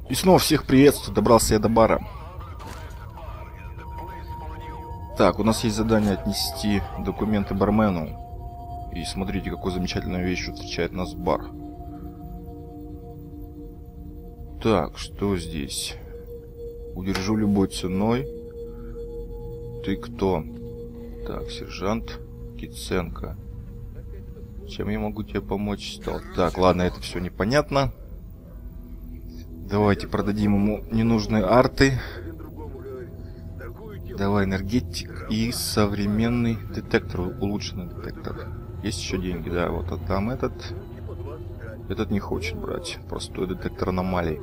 И снова всех приветствую, добрался я до бара. Так, у нас есть задание отнести документы бармену. И смотрите, какой замечательной вещью встречает нас бар. Так, что здесь? Удержу любой ценой. Ты кто? Так, сержант Киценко. Чем я могу тебе помочь? Так, ладно, это все непонятно. Давайте продадим ему ненужные арты. Давай энергетик и современный детектор, улучшенный детектор. Есть еще деньги, да, вот отдам этот. Этот не хочет брать, простой детектор аномалий.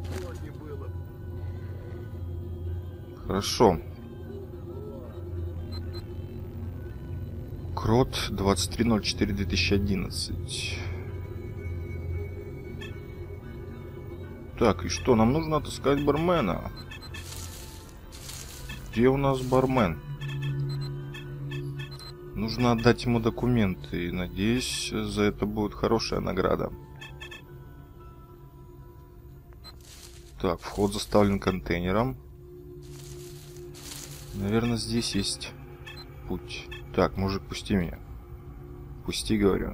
Хорошо. Крот 23.04.2011. Так, и что, нам нужно отыскать бармена. Где у нас бармен? Нужно отдать ему документы. И надеюсь, за это будет хорошая награда. Так, вход заставлен контейнером. Наверное, здесь есть путь. Так, мужик, пусти меня. Пусти, говорю.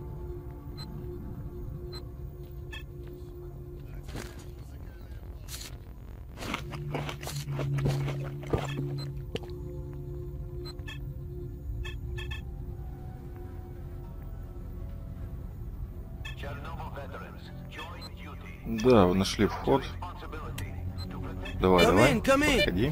Да, вы нашли вход. Давай, давай, подходи.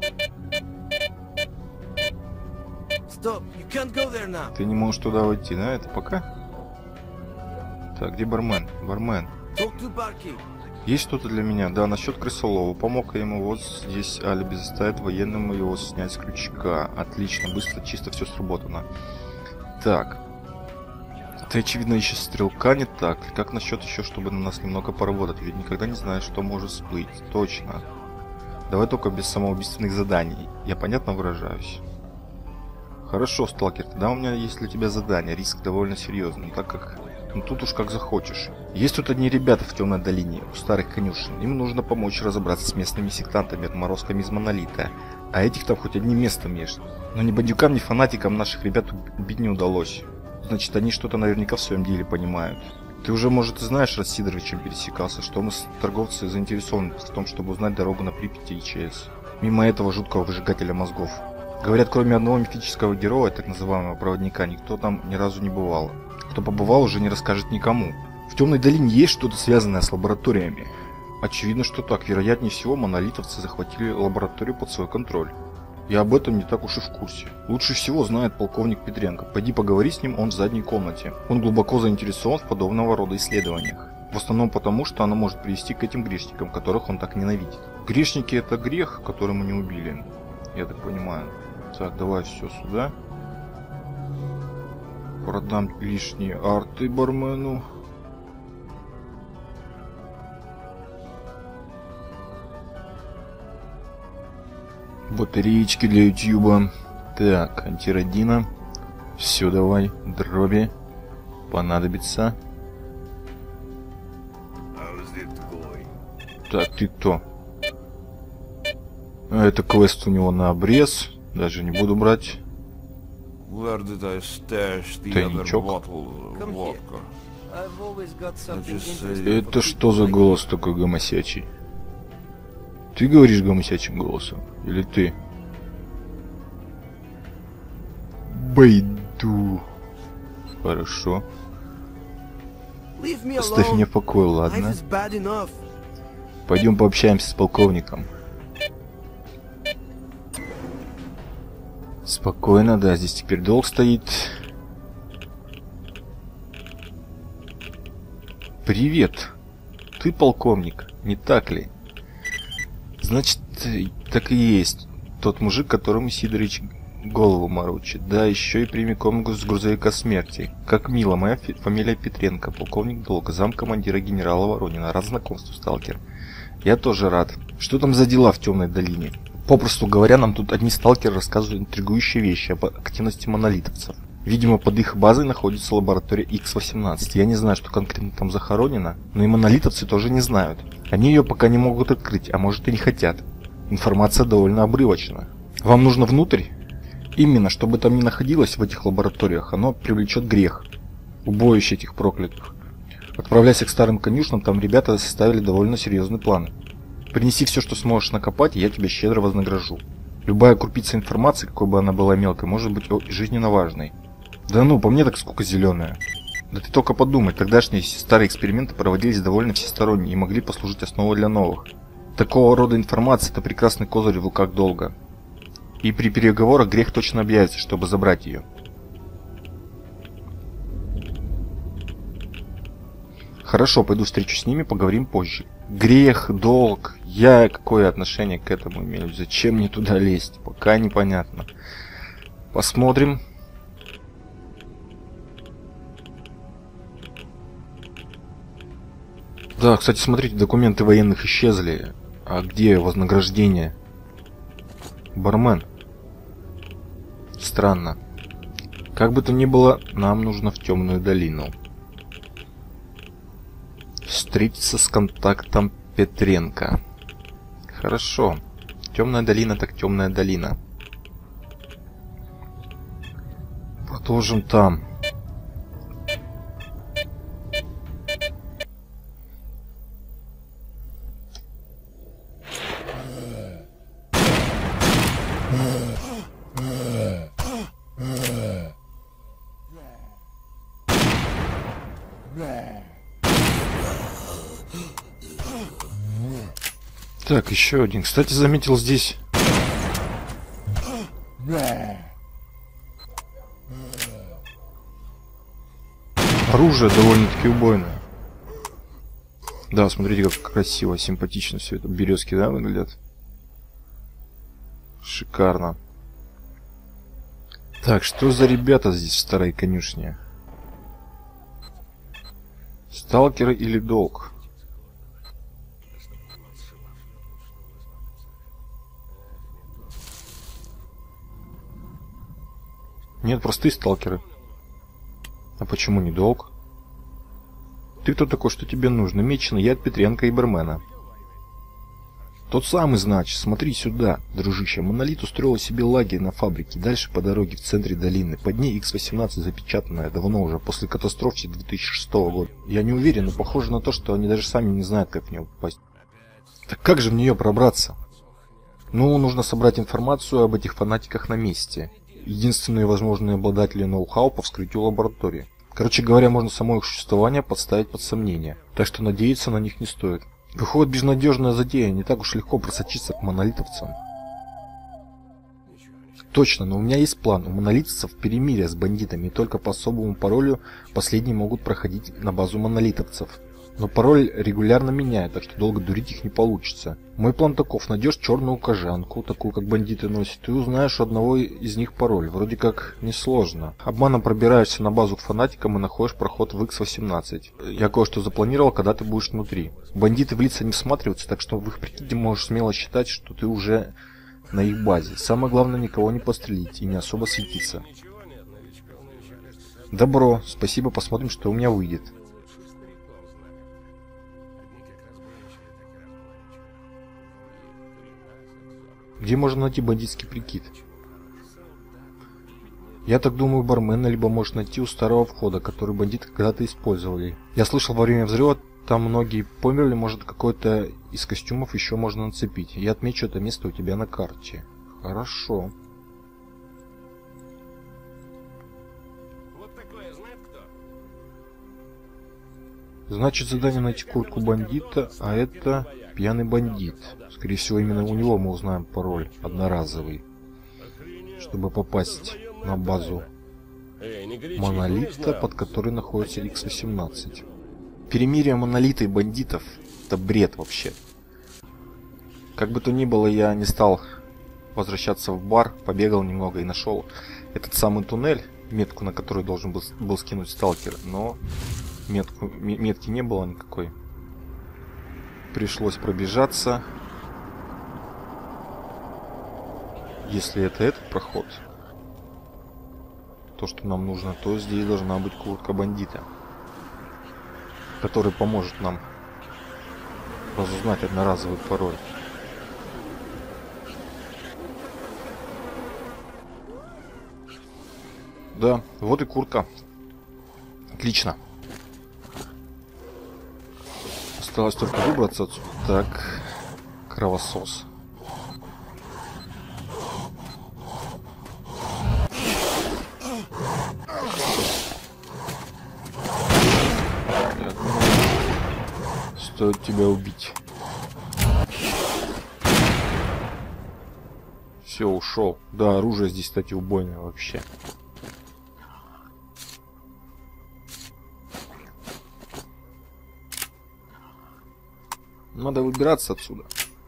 Ты не можешь туда войти, да? Это пока? Так, где бармен? Бармен. Есть что-то для меня? Да, насчет крысолова. Помог я ему, вот здесь алиби заставит военному его снять с крючка. Отлично, быстро, чисто все сработано. Так. Ты, очевидно, ищешь стрелка, не так? Как насчет еще, чтобы на нас немного поработать? Ведь никогда не знаешь, что может всплыть. Точно. Давай только без самоубийственных заданий. Я понятно выражаюсь? Хорошо, сталкер, тогда у меня есть для тебя задание. Риск довольно серьезный, так как... Ну тут уж как захочешь. Есть тут одни ребята в темной долине, у старых конюшен. Им нужно помочь разобраться с местными сектантами, отморозками из Монолита. А этих там хоть одним местом есть. Но ни бандюкам, ни фанатикам наших ребят убить не удалось. Значит, они что-то наверняка в своем деле понимают. Ты уже, может, и знаешь, раз с Сидоровичем пересекался, что мы, торговцы, заинтересованы в том, чтобы узнать дорогу на Припяти и ЧС. Мимо этого жуткого выжигателя мозгов. Говорят, кроме одного мифического героя, так называемого проводника, никто там ни разу не бывал. Кто побывал, уже не расскажет никому. В темной долине есть что-то связанное с лабораториями. Очевидно, что так. Вероятнее всего, монолитовцы захватили лабораторию под свой контроль. Я об этом не так уж и в курсе. Лучше всего знает полковник Петренко. Пойди поговори с ним, он в задней комнате. Он глубоко заинтересован в подобного рода исследованиях. В основном потому, что оно может привести к этим грешникам, которых он так ненавидит. Грешники — это грех, который мы не убили. Я так понимаю. Так, давай все сюда. Продам лишние арты бармену. Батареечки для ютьюба. Так, антиродина. Все, давай. Дроби. Понадобится. Так, ты кто? Это квест у него на обрез. Даже не буду брать. Тайничок. Это что за голос такой гомосячий? Ты говоришь гомосячим голосом? Или ты? Байду. Хорошо. Оставь меня в покое, ладно? Пойдем пообщаемся с полковником. Спокойно, да, здесь теперь долг стоит. Привет. Ты полковник, не так ли? Значит, так и есть. Тот мужик, которому Сидорович голову морочит. Да, еще и прямиком с грузовика смерти. Как мило, моя фамилия Петренко, полковник долга, замкомандира генерала Воронина. Рад знакомству, сталкер. Я тоже рад. Что там за дела в темной долине? Попросту говоря, нам тут одни сталкеры рассказывают интригующие вещи об активности монолитовцев. Видимо, под их базой находится лаборатория X-18. Я не знаю, что конкретно там захоронено, но и монолитовцы тоже не знают. Они ее пока не могут открыть, а может и не хотят. Информация довольно обрывочна. Вам нужно внутрь? Именно, что бы там ни находилось в этих лабораториях, оно привлечет грех. Убоище этих проклятых. Отправляйся к старым конюшням, там ребята составили довольно серьезный план. Принеси все, что сможешь накопать, и я тебя щедро вознагражу. Любая крупица информации, какой бы она была мелкой, может быть жизненно важной. Да ну, по мне так скука зеленая. Да ты только подумай, тогдашние старые эксперименты проводились довольно всесторонне и могли послужить основой для новых. Такого рода информация – это прекрасный козырь в руках долга. И при переговорах грех точно объявится, чтобы забрать ее. Хорошо, пойду встречусь с ними, поговорим позже. Грех, долг, я какое отношение к этому имею? Зачем мне туда лезть? Пока непонятно. Посмотрим. Да, кстати, смотрите, документы военных исчезли. А где вознаграждение? Бармен. Странно. Как бы то ни было, нам нужно в темную долину. Встретиться с контактом Петренко. Хорошо. Темная долина так темная долина. Продолжим там. Так, еще один. Кстати, заметил здесь... оружие довольно-таки убойное. Да, смотрите, как красиво, симпатично все это. Березки, да, выглядят? Шикарно. Так, что за ребята здесь в старой конюшне? Сталкеры или долг? Нет, простые сталкеры. А почему не долг? Ты кто такой, что тебе нужно? Меченый, я от Петренко и Бармена. Тот самый, значит, смотри сюда, дружище. Монолит устроил себе лагерь на фабрике. Дальше по дороге в центре долины. Под ней X-18 запечатанная давно уже, после катастрофы 2006 года. Я не уверен, но похоже на то, что они даже сами не знают, как в нее попасть. Так как же в нее пробраться? Ну, нужно собрать информацию об этих фанатиках на месте. Единственные возможные обладатели ноу-хау по вскрытию лаборатории. Короче говоря, можно само их существование подставить под сомнение. Так что надеяться на них не стоит. Выходит, безнадежная затея, не так уж легко просочиться к монолитовцам. Точно, но у меня есть план. У монолитовцев перемирие с бандитами, и только по особому паролю последние могут проходить на базу монолитовцев. Но пароль регулярно меняют, так что долго дурить их не получится. Мой план таков: найдешь черную кожанку, такую как бандиты носят, и узнаешь у одного из них пароль. Вроде как несложно. Обманом пробираешься на базу к фанатикам и находишь проход в X-18. Я кое-что запланировал, когда ты будешь внутри. Бандиты в лица не всматриваются, так что в их прикиде можешь смело считать, что ты уже на их базе. Самое главное, никого не пострелить и не особо светиться. Добро, спасибо, посмотрим, что у меня выйдет. Где можно найти бандитский прикид? Я так думаю, бармена либо может найти у старого входа, который бандиты когда-то использовали. Я слышал, во время взрыва там многие померли, может какой-то из костюмов еще можно нацепить. Я отмечу это место у тебя на карте. Хорошо. Значит, задание найти куртку бандита, а это пьяный бандит. Скорее всего, именно у него мы узнаем пароль одноразовый, чтобы попасть на базу монолита, под которой находится X-18. Перемирие монолита и бандитов — это бред вообще. Как бы то ни было, я не стал возвращаться в бар, побегал немного и нашел этот самый туннель, метку на которую должен был скинуть сталкер, но метки не было никакой. Пришлось пробежаться. Если это этот проход, то, что нам нужно, то здесь должна быть куртка бандита, который поможет нам разузнать одноразовый пароль. Да, вот и куртка. Отлично. Осталось только выбраться отсюда. Так, кровосос. Я думаю, стоит тебя убить. Все, ушел. Да, оружие здесь, кстати, убойное вообще. Надо выбираться отсюда.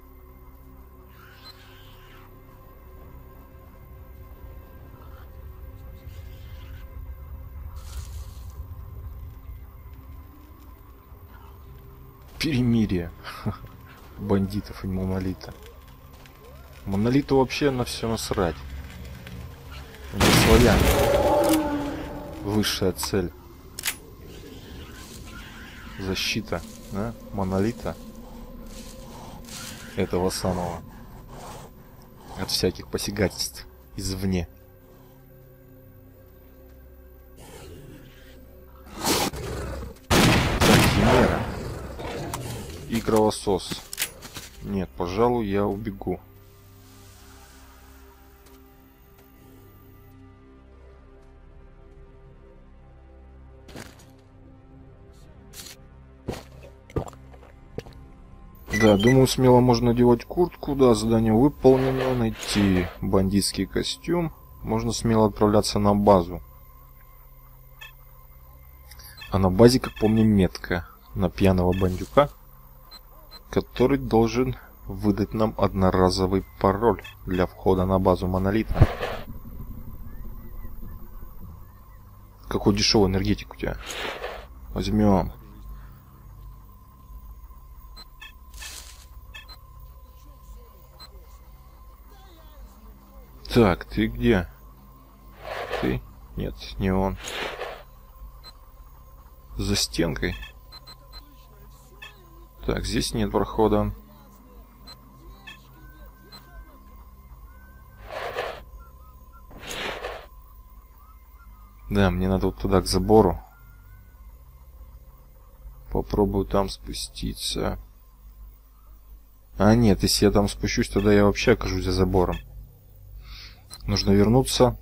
Перемирие бандитов и монолита. Монолиту вообще на все насрать. Не славяне. Высшая цель. Защита, да? Монолита. Этого самого. От всяких посягательств извне. Так, химера. И кровосос. Нет, пожалуй, я убегу. Да, думаю, смело можно надевать куртку. Да, задание выполнено. Найти бандитский костюм. Можно смело отправляться на базу. А на базе, как помню, метка на пьяного бандюка, который должен выдать нам одноразовый пароль для входа на базу монолита. Какой дешевый энергетик у тебя. Возьмем. Так, ты где? Ты? Нет, не он. За стенкой. Так, здесь нет прохода. Да, мне надо вот туда, к забору. Попробую там спуститься. А нет, если я там спущусь, тогда я вообще окажусь за забором. Нужно вернуться.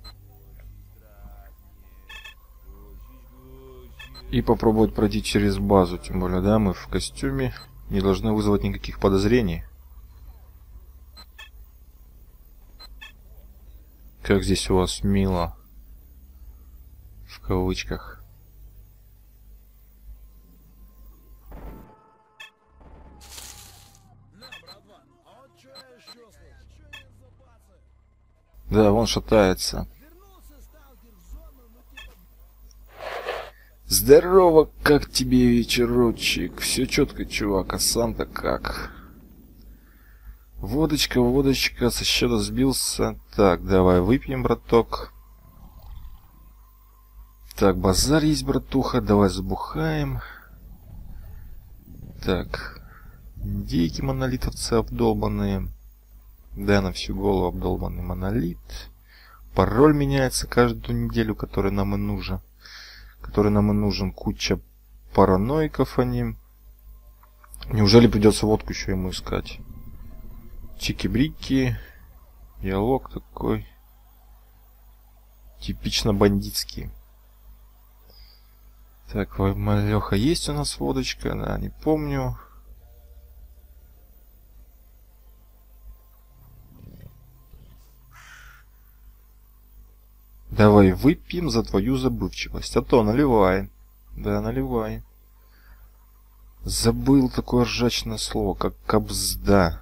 И попробовать пройти через базу. Тем более, да, мы в костюме. Не должны вызвать никаких подозрений. Как здесь у вас мило. В кавычках. Да, вон шатается. Здорово, как тебе вечерочек? Все четко, чувак, а сам-то как? Водочка, водочка, со счета сбился. Так, давай выпьем, браток. Так, базар есть, братуха, давай забухаем. Так, индейки монолитовцы обдолбанные. Да, на всю голову обдолбанный монолит. Пароль меняется каждую неделю, который нам и нужен. Куча параноиков они. Неужели придется водку еще ему искать? Чики-брики. Диалог такой. Типично бандитский. Так, Малеха, есть у нас водочка? Да, не помню. Давай выпьем за твою забывчивость. А то наливай. Да, наливай. Забыл такое ржачное слово, как кабзда.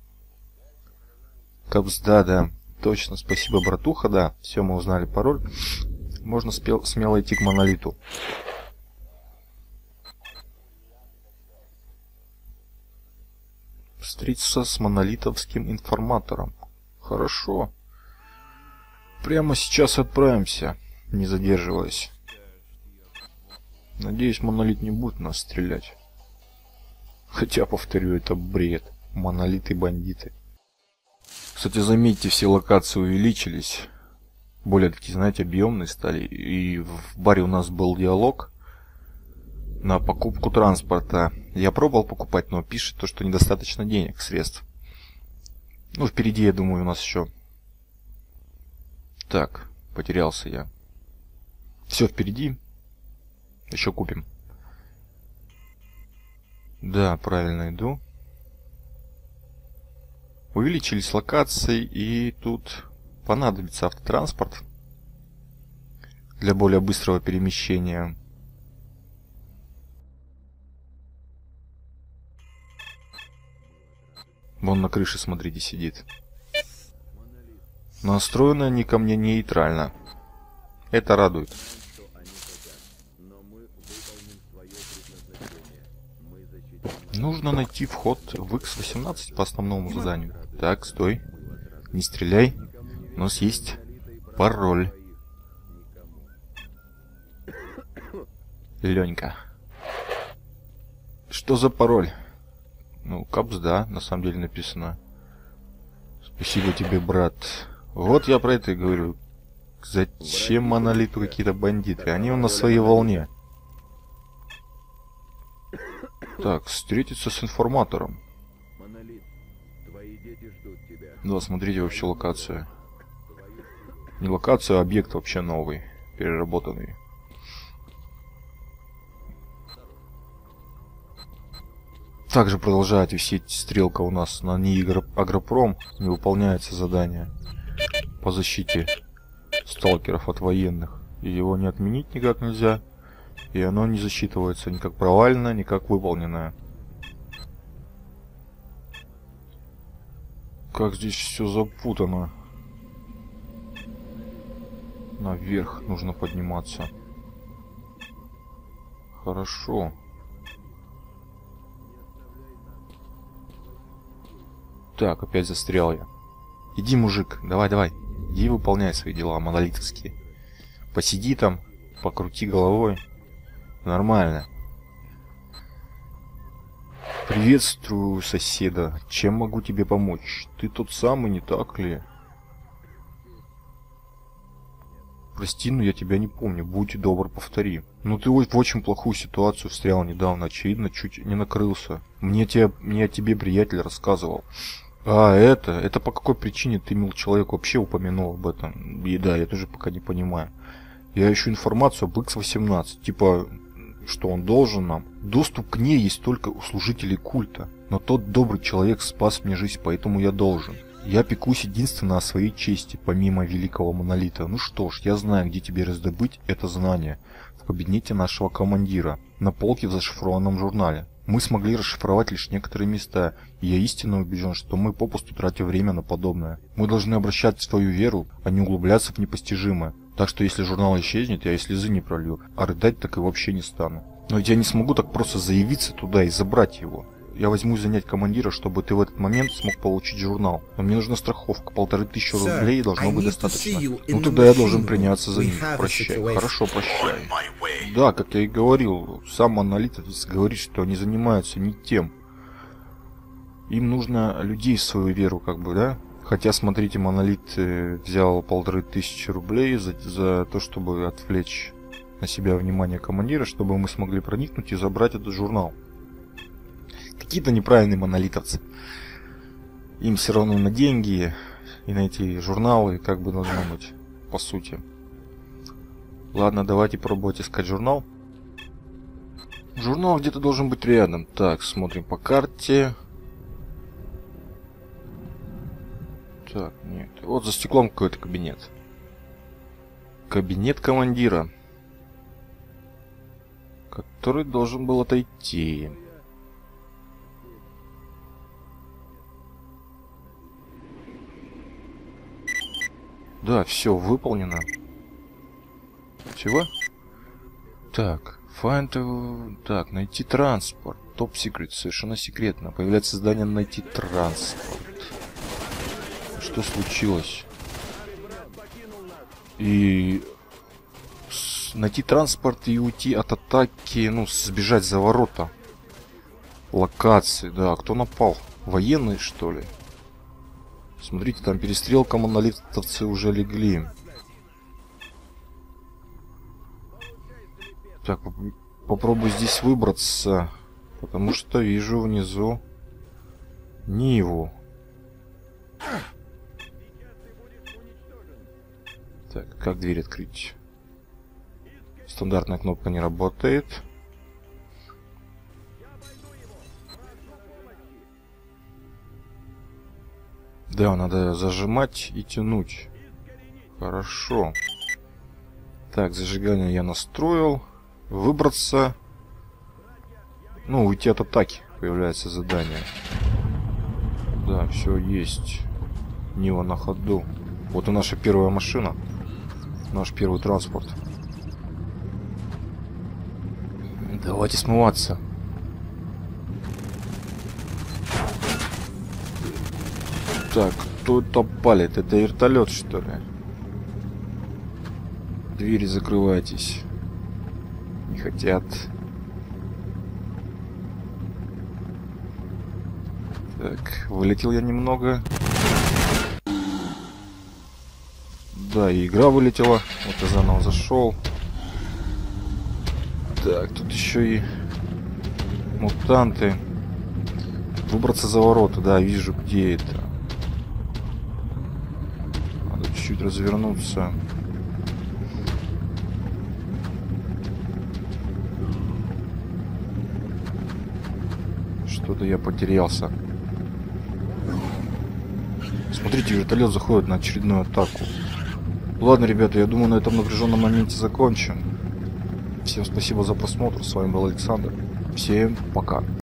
Кабзда, да. Точно, спасибо, братуха, да. Все, мы узнали пароль. Можно смело идти к монолиту. Встретиться с монолитовским информатором. Хорошо. Прямо сейчас отправимся. не задерживаясь. Надеюсь, монолит не будет нас стрелять. Хотя, повторю, это бред. Монолиты бандиты. Кстати, заметьте, все локации увеличились. Более такие, знаете, объемные стали. И в баре у нас был диалог на покупку транспорта. Я пробовал покупать, но пишет то, что недостаточно денег, средств. Ну, впереди, я думаю, у нас еще. Так, потерялся я. Все впереди. Еще купим. Да, правильно иду. Увеличились локации, и тут понадобится автотранспорт для более быстрого перемещения. Вон на крыше, смотрите, сидит. Настроены они ко мне нейтрально. Это радует. Нужно найти вход в X18 по основному заданию. Так, стой. Не стреляй. У нас есть пароль. Ленька. Что за пароль? Ну, капс, да, на самом деле написано. Спасибо тебе, брат. Вот я про это и говорю. Зачем монолиту какие-то бандиты? Они на своей волне. Так, встретиться с информатором. Да, смотрите, вообще локация. Не локация, а объект вообще новый, переработанный. Также продолжает висеть стрелка у нас на НИИ Агропром. Не выполняется задание по защите сталкеров от военных. И его не отменить никак нельзя. И оно не засчитывается ни как провальное, ни как выполненное. Как здесь все запутано. Наверх нужно подниматься. Хорошо. Так, опять застрял я. Иди, мужик, давай, давай. Иди выполняй свои дела монолитовские. Посиди там, покрути головой. Нормально. Приветствую, соседа. Чем могу тебе помочь? Ты тот самый, не так ли? Прости, но я тебя не помню. Будь добр, повтори. Ну ты в очень плохую ситуацию встрял недавно. Очевидно, чуть не накрылся. Мне о тебе приятель рассказывал. А, это по какой причине ты, мил человек, вообще упомянул об этом? И да, я тоже пока не понимаю. Я ищу информацию об X18. Типа, что он должен нам. Доступ к ней есть только у служителей культа. Но тот добрый человек спас мне жизнь, поэтому я должен. Я пекусь единственно о своей чести, помимо великого монолита. Ну что ж, я знаю, где тебе раздобыть это знание. В кабинете нашего командира. На полке в зашифрованном журнале. Мы смогли расшифровать лишь некоторые места, и я истинно убежден, что мы попусту тратим время на подобное. Мы должны обращать свою веру, а не углубляться в непостижимое. Так что если журнал исчезнет, я и слезы не пролью, а рыдать так и вообще не стану. Но ведь я не смогу так просто заявиться туда и забрать его. Я возьмусь занять командира, чтобы ты в этот момент смог получить журнал. Но мне нужна страховка, 1500 рублей должно быть достаточно. Ну тогда я должен приняться за них. Прощай. Хорошо, прощай. Да, как я и говорил, сам монолит говорит, что они занимаются не тем. Им нужно людей в свою веру, как бы, да? Хотя, смотрите, монолит взял 1500 рублей за то, чтобы отвлечь на себя внимание командира, чтобы мы смогли проникнуть и забрать этот журнал. Какие-то неправильные монолитовцы. Им все равно на деньги и на эти журналы, как бы должно быть, по сути. Ладно, давайте пробовать искать журнал. Журнал где-то должен быть рядом. Так, смотрим по карте. Так, нет. Вот за стеклом какой-то кабинет. Кабинет командира, который должен был отойти. Да, все выполнено. Чего? Так, find... Так, найти транспорт. Top secret, совершенно секретно. Появляется задание найти транспорт. Что случилось? И... Найти транспорт и уйти от атаки, ну, сбежать за ворота. Локации, да. Кто напал? Военные, что ли? Смотрите, там перестрелка, монолитовцы уже легли. Так, попробую здесь выбраться, потому что вижу внизу Ниву. Так, как дверь открыть? Стандартная кнопка не работает. Да, надо зажимать и тянуть. Хорошо. Так, зажигание я настроил. Выбраться. Ну, уйти от атаки. Появляется задание. Да, все есть. Нива на ходу. Вот и наша первая машина. Наш первый транспорт. Давайте смываться. Так, кто это палит? Это вертолет, что ли? Двери закрывайтесь. Не хотят. Так, вылетел я немного. Да, и игра вылетела. Вот я заново зашел. Так, тут еще и мутанты. Выбраться за ворота, да, вижу, где это. Надо чуть-чуть развернуться. Что-то я потерялся. Смотрите, вертолет заходит на очередную атаку. Ладно, ребята, я думаю, на этом напряженном моменте закончим. Всем спасибо за просмотр. С вами был Александр. Всем пока.